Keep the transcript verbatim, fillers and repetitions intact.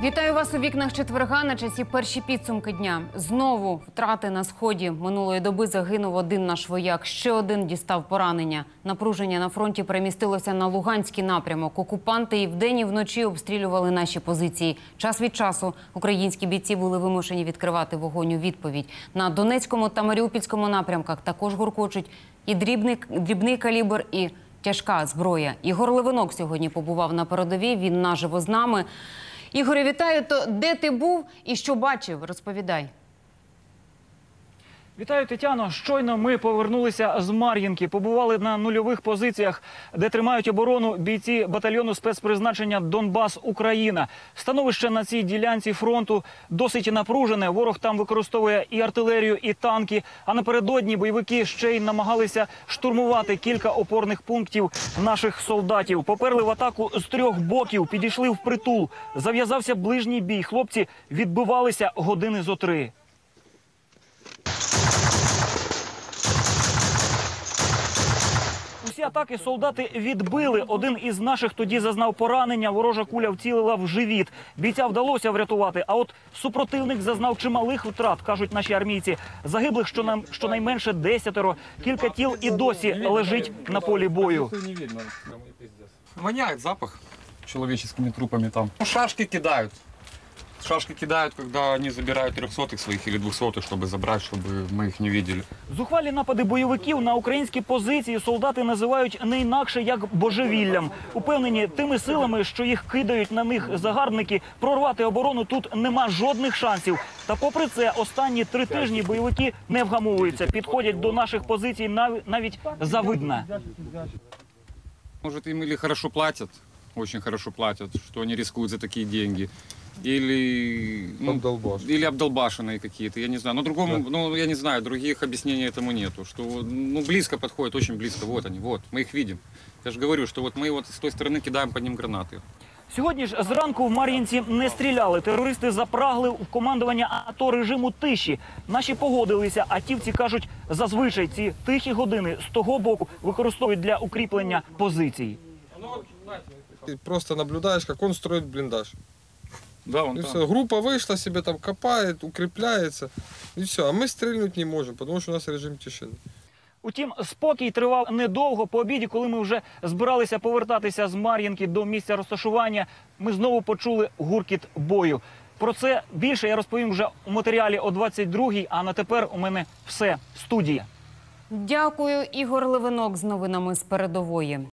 Вітаю вас у вікнах четверга на часі перші підсумки дня. Знову втрати на сході. Минулої доби загинув один наш вояк. Ще один дістав поранення. Напруження на фронті перемістилося на Луганський напрямок. Окупанти і вдень, і вночі обстрілювали наші позиції. Час від часу українські бійці були вимушені відкривати вогонь у відповідь. На Донецькому та Маріупольському напрямках також гуркочуть і дрібний, дрібний калібр, і тяжка зброя. Ігор Левинок сьогодні побував на передовій. Він наживо з нами. Ігоре, вітаю. То де ти був і що бачив? Розповідай. Вітаю, Тетяно. Щойно ми повернулися з Мар'їнки. Побували на нульових позиціях, де тримають оборону бійці батальйону спецпризначення «Донбас-Україна». Становище на цій ділянці фронту досить напружене. Ворог там використовує і артилерію, і танки. А напередодні бойовики ще й намагалися штурмувати кілька опорних пунктів наших солдатів. Поперли в атаку з трьох боків, підійшли впритул. Зав'язався ближній бій. Хлопці відбивалися години зо три. Усі атаки солдати відбили. Один із наших тоді зазнав поранення. Ворожа куля вцілила в живіт. Бійця вдалося врятувати. А от супротивник зазнав чималих втрат, кажуть наші армійці. Загиблих щонайменше десятеро. Кілька тіл і досі лежить на полі бою. Воняет запах человеческими трупами там. Шашки кидают. Шашки кидают, когда они забирают трехсотых своих или двухсотых, чтобы забрать, чтобы мы их не видели. Зухвалі напади бойовиків на українські позиції солдати називають не інакше як божевіллям. Упевнені, тими силами, що їх кидають на них загарбники, прорвати оборону тут нема жодних шансів. Та попри це, останні три тижні бойовики не вгамовуються, підходять до наших позицій навіть завидно. Может, им или хорошо платят, очень хорошо платят, что они рискуют за такие деньги. Или, ну, или обдолбашенные какие-то, я не знаю. Но другому, да. ну, я не знаю, других объяснений этому нету. Что, ну, близко подходят, очень близко. Вот они, вот, мы их видим. Я же говорю, что вот мы вот с той стороны кидаем по ним гранаты. Сьогодні ж зранку в Мар'їнці не стріляли. Терористи запрагли в командування АТО режиму тиші. Наші погодилися, атівці кажуть, зазвичай ці тихі години з того боку використовують для укріплення позицій. Ты просто наблюдаешь, как он строит блиндаж. Да, он и там. все. Группа вышла, себе там копает, укрепляется. И все. А мы стрельнуть не можем, потому что у нас режим тишины. Утім, спокій тривав недовго. По обіді, коли ми вже збиралися повертатися з Мар'їнки до місця розташування, ми знову почули гуркіт бою. Про це більше я розповім вже у матеріалі о двадцять другій, а на тепер у мене все. Студія. Дякую, Ігор Левинок з новинами з передової.